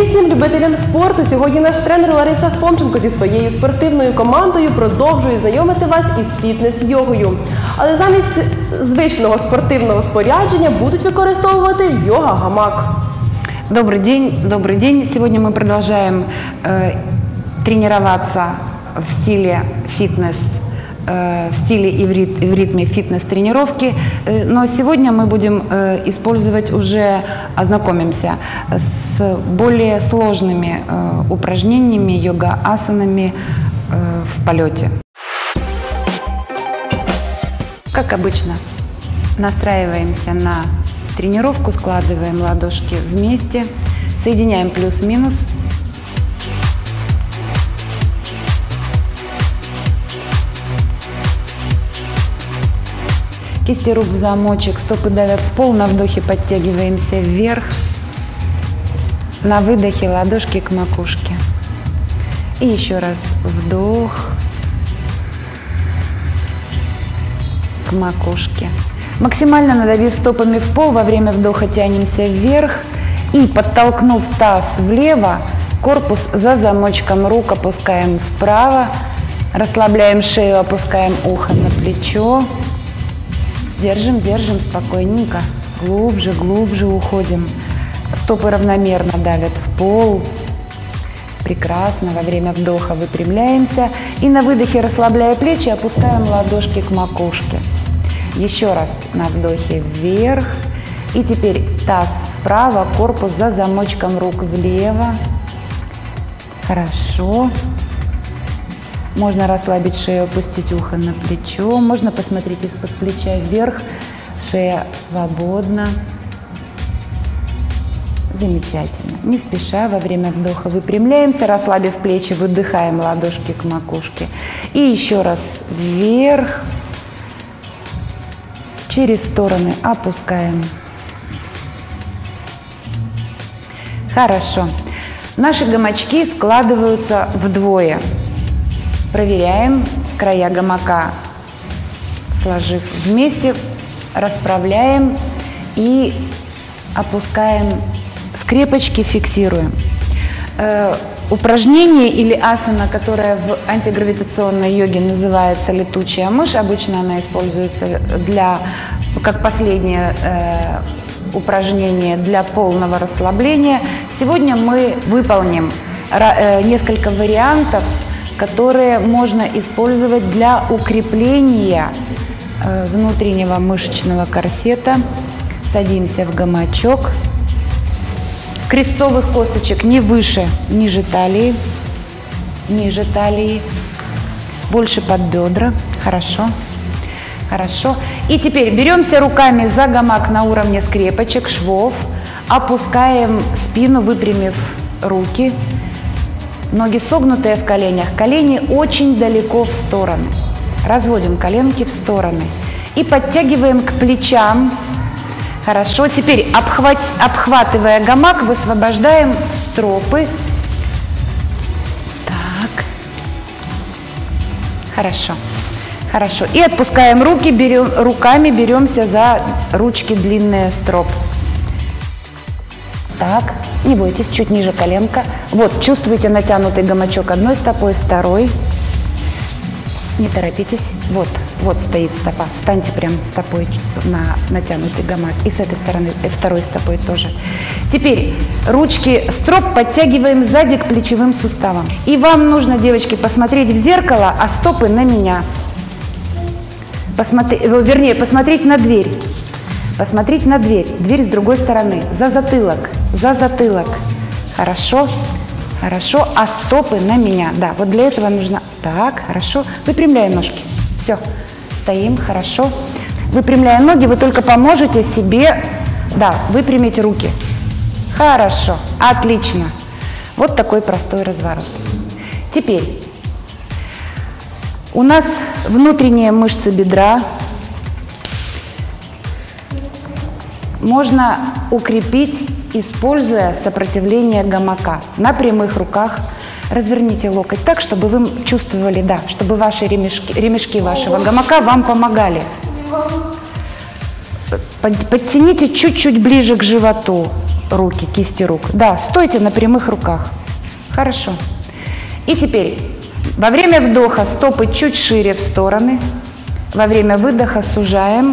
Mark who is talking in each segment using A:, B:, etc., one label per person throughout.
A: Привіт всім любителям спорту! Сьогодні наш тренер Лариса Фомченко зі своєю спортивною командою продовжує знайомити вас із фітнес-йогою. Але замість звичного спортивного спорядження будуть використовувати йога-гамак.
B: Добрый день. Сегодня мы продолжаем тренироваться в стиле фитнес, в стиле и в ритме фитнес-тренировки. Но сегодня мы будем использовать ознакомимся с более сложными упражнениями, йога-асанами в полете. Как обычно, настраиваемся на тренировку, складываем ладошки вместе, соединяем плюс-минус. Кисти рук в замочек, стопы давят в пол, на вдохе подтягиваемся вверх, на выдохе ладошки к макушке. И еще раз вдох к макушке. Максимально надавив стопами в пол, во время вдоха тянемся вверх и, подтолкнув таз влево, корпус за замочком рук опускаем вправо, расслабляем шею, опускаем ухо на плечо. Держим спокойненько, глубже уходим. Стопы равномерно давят в пол. Прекрасно. Во время вдоха выпрямляемся и на выдохе, расслабляя плечи, опускаем ладошки к макушке. Еще раз на вдохе вверх. И теперь таз вправо, корпус за замочком рук влево. Хорошо. Можно расслабить шею, опустить ухо на плечо. Можно посмотреть из-под плеча вверх. Шея свободна. Замечательно. Не спеша, во время вдоха выпрямляемся, расслабив плечи, выдыхаем ладошки к макушке. И еще раз вверх. Через стороны опускаем. Хорошо. Наши гамачки складываются вдвое. Проверяем края гамака, сложив вместе, расправляем и опускаем, скрепочки фиксируем. Упражнение или асана, которое в антигравитационной йоге называется летучая мышь, обычно она используется как последнее упражнение для полного расслабления. Сегодня мы выполним несколько вариантов, которые можно использовать для укрепления внутреннего мышечного корсета. Садимся в гамачок. Крестцовых косточек не выше, ниже талии, больше под бедра. Хорошо. И теперь беремся руками за гамак на уровне скрепочек, швов, опускаем спину, выпрямив руки. Ноги согнутые в коленях, колени очень далеко в стороны. Разводим коленки в стороны и подтягиваем к плечам. Хорошо. Теперь, обхватывая гамак, высвобождаем стропы. Так. Хорошо. И отпускаем руки, руками беремся за ручки длинные строп. Так. Не бойтесь, чуть ниже коленка. Вот, чувствуете натянутый гамачок одной стопой, второй. Не торопитесь. Вот стоит стопа. Станьте прям стопой на натянутый гамак. И с этой стороны, и второй стопой тоже. Теперь ручки строп подтягиваем сзади к плечевым суставам. И вам нужно, девочки, посмотреть в зеркало, а стопы на меня. Посмотреть на дверь. Посмотреть на дверь. Дверь с другой стороны. За затылок. Хорошо. А стопы на меня. Да, вот для этого нужно. Так, хорошо. Выпрямляем ножки. Все. Стоим. Хорошо. Выпрямляя ноги, вы только поможете себе, выпрямить руки. Хорошо. Отлично. Вот такой простой разворот. Теперь у нас внутренние мышцы бедра. Можно укрепить, используя сопротивление гамака. На прямых руках разверните локоть так, чтобы вы чувствовали, чтобы ваши ремешки вашего гамака вам помогали. Подтяните чуть-чуть ближе к животу. руки, кисти рук. Да, стойте на прямых руках. Хорошо. И теперь во время вдоха стопы чуть шире в стороны. Во время выдоха сужаем.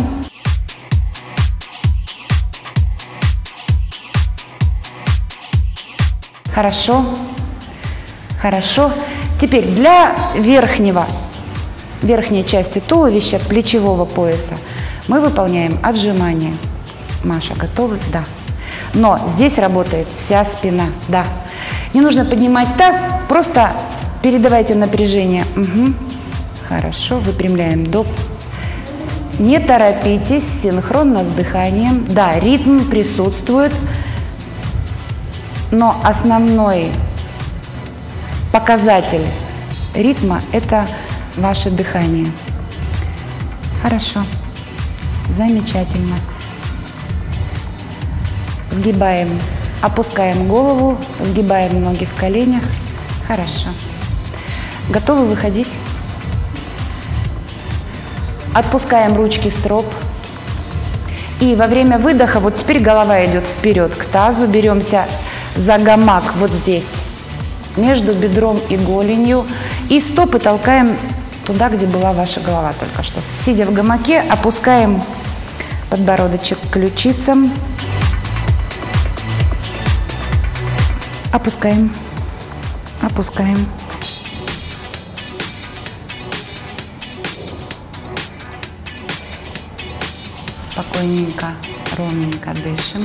B: Хорошо. Хорошо. Теперь для верхней части туловища, плечевого пояса, мы выполняем отжимания. Маша, готовы? Да. Но здесь работает вся спина. Да. Не нужно поднимать таз, просто передавайте напряжение. Угу. Хорошо, выпрямляем доп. Не торопитесь, синхронно с дыханием. Да, ритм присутствует, но основной показатель ритма – это ваше дыхание. Хорошо, замечательно. Сгибаем, опускаем голову, сгибаем ноги в коленях. Хорошо. Готовы выходить? Отпускаем ручки строп. И во время выдоха, вот теперь голова идет вперед к тазу, беремся за гамак вот здесь, между бедром и голенью. И стопы толкаем туда, где была ваша голова только что. Сидя в гамаке, опускаем подбородочек к ключицам. Опускаем, опускаем. Спокойненько, ровненько дышим.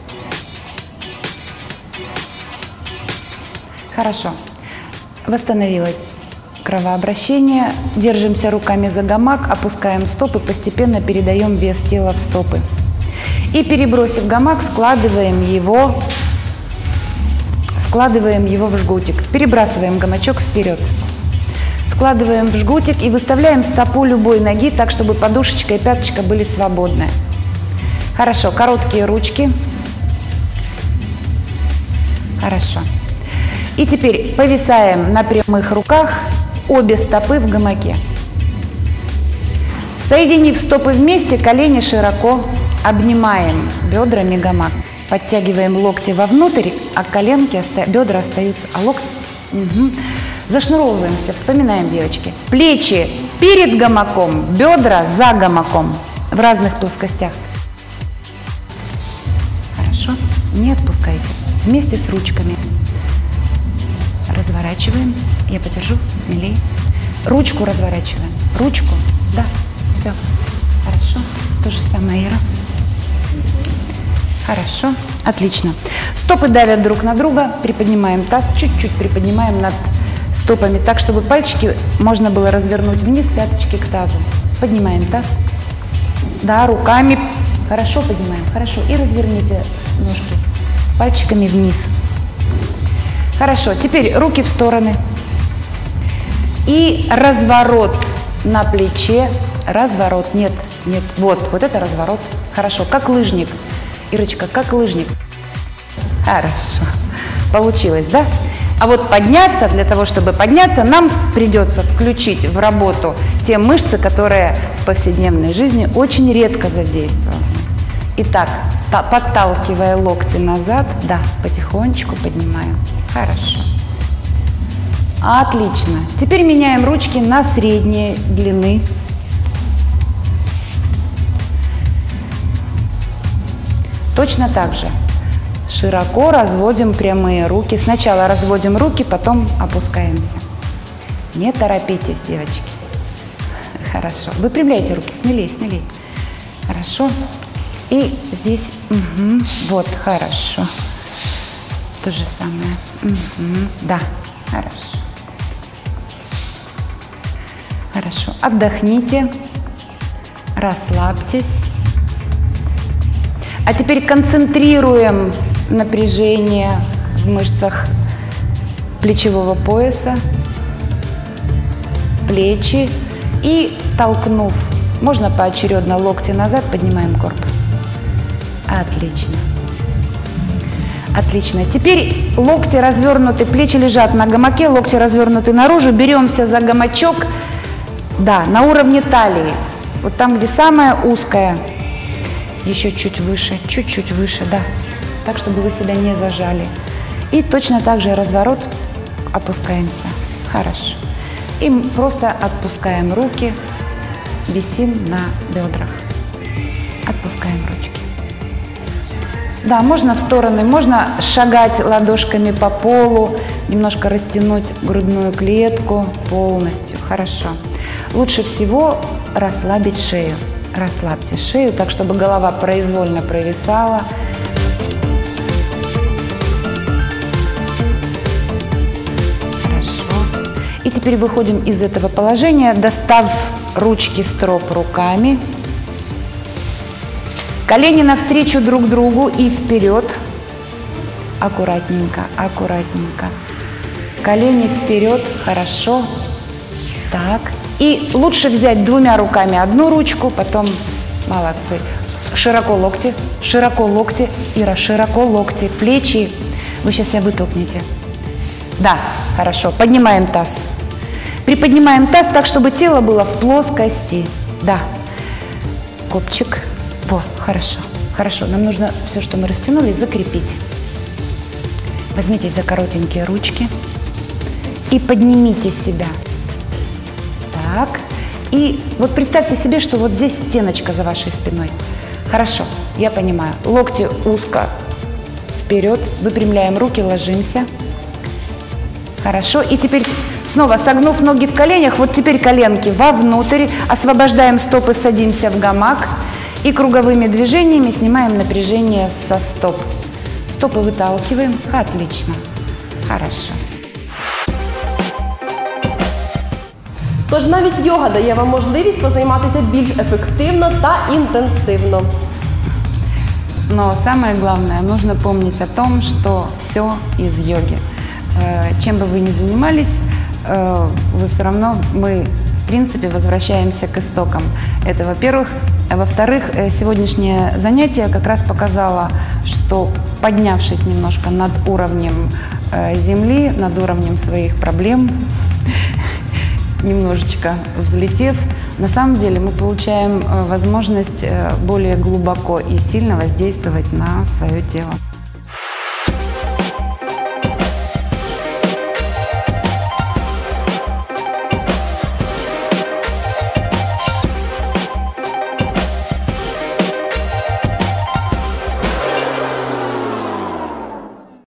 B: Хорошо. Восстановилось кровообращение. Держимся руками за гамак, опускаем стопы, постепенно передаем вес тела в стопы. И перебросив гамак, складываем его в жгутик. Перебрасываем гамачок вперед. Складываем в жгутик и выставляем стопу любой ноги так, чтобы подушечка и пяточка были свободны. Хорошо, короткие ручки. Хорошо. И теперь повисаем на прямых руках, обе стопы в гамаке. Соединив стопы вместе, колени широко, обнимаем бедрами гамак. Подтягиваем локти вовнутрь, а коленки, бедра остаются, а локти... Угу. Зашнуровываемся, вспоминаем, девочки. Плечи перед гамаком, бедра за гамаком в разных плоскостях. Хорошо, не отпускайте. Вместе с ручками. Разворачиваем. Я подержу, смелее. Ручку разворачиваем. Ручку, да, все. Хорошо, то же самое, Ира. Хорошо, отлично. Стопы давят друг на друга, приподнимаем таз, чуть-чуть приподнимаем над стопами, так, чтобы пальчики можно было развернуть вниз, пяточки к тазу. Поднимаем таз. Да, руками. Хорошо поднимаем, хорошо. И разверните ножки пальчиками вниз. Хорошо, теперь руки в стороны. И разворот на плече. Разворот, нет, нет, вот это разворот. Хорошо, как лыжник. Ирочка, как лыжник. Хорошо. Получилось, да? А вот подняться, для того, чтобы подняться, нам придется включить в работу те мышцы, которые в повседневной жизни очень редко задействованы. Итак, подталкивая локти назад, да, потихонечку поднимаем. Хорошо. Отлично. Теперь меняем ручки на средние длины. Точно так же. Широко разводим прямые руки. Сначала разводим руки, потом опускаемся. Не торопитесь, девочки. Хорошо. Выпрямляйте руки, смелее, смелее. Хорошо. И здесь, угу. Вот, хорошо. То же самое. Угу. Да, хорошо. Хорошо. Отдохните, расслабьтесь. А теперь концентрируем напряжение в мышцах плечевого пояса, плечи и толкнув, можно поочередно локти назад, поднимаем корпус. Отлично. Отлично. Теперь локти развернуты, плечи лежат на гамаке, локти развернуты наружу, беремся за гамачок, да, на уровне талии, вот там, где самая узкая. Еще чуть выше, да. так, чтобы вы себя не зажали. И точно так же разворот, опускаемся. Хорошо. И просто отпускаем руки, висим на бедрах. Отпускаем ручки. Да, можно в стороны, можно шагать ладошками по полу, немножко растянуть грудную клетку полностью. Хорошо. Лучше всего расслабить шею. Расслабьте шею, так, чтобы голова произвольно провисала. Хорошо. И теперь выходим из этого положения, достав ручки строп руками. Колени навстречу друг другу и вперед. Аккуратненько, аккуратненько. Колени вперед, хорошо. Так. И лучше взять двумя руками одну ручку, потом молодцы. Широко локти, Ира, широко локти, плечи. Вы сейчас себя вытолкнете. Да, хорошо. Поднимаем таз. Приподнимаем таз так, чтобы тело было в плоскости. Да. Копчик. Вот, хорошо, хорошо. Нам нужно все, что мы растянули, закрепить. Возьмите за коротенькие ручки и поднимите себя. Так. И вот представьте себе, что вот здесь стеночка за вашей спиной. Хорошо, я понимаю. Локти узко вперед. Выпрямляем руки, ложимся. Хорошо. И теперь снова согнув ноги в коленях, вот теперь коленки вовнутрь. Освобождаем стопы, садимся в гамак. И круговыми движениями снимаем напряжение со стоп. Стопы выталкиваем. Отлично. Хорошо.
A: Тож навіть йога дає вам можливість позайматися більш ефективно та інтенсивно.
B: Но самое главное, нужно помнить о том, что все из йоги. Чем бы вы ни занимались, вы все равно, мы в принципе возвращаемся к истокам. Это во-первых. А во-вторых, сегодняшнее занятие как раз показало, что поднявшись немножко над уровнем земли, над уровнем своих проблем, немножечко взлетев, на самом деле мы получаем возможность более глубоко и сильно воздействовать на свое тело.